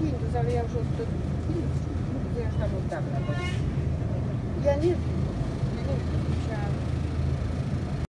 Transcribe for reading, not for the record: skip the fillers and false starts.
Windows, ale ja już ja już tam od dawna, bo ja nie wiem, musiałam